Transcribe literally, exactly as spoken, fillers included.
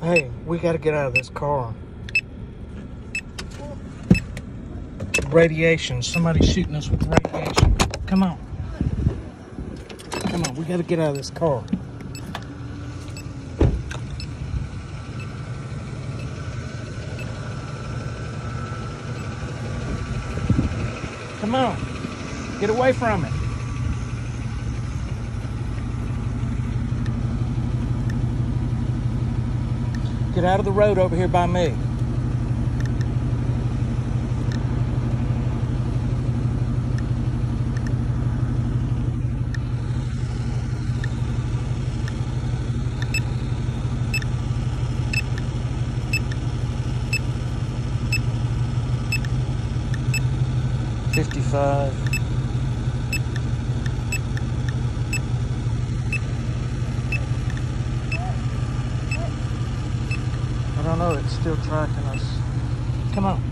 Hey, we gotta get out of this car. Radiation. Somebody's shooting us with radiation. Come on. Come on, we gotta get out of this car. Come on. Get away from it. Get out of the road over here by me. fifty-five. I don't know, it's still tracking us. Come on.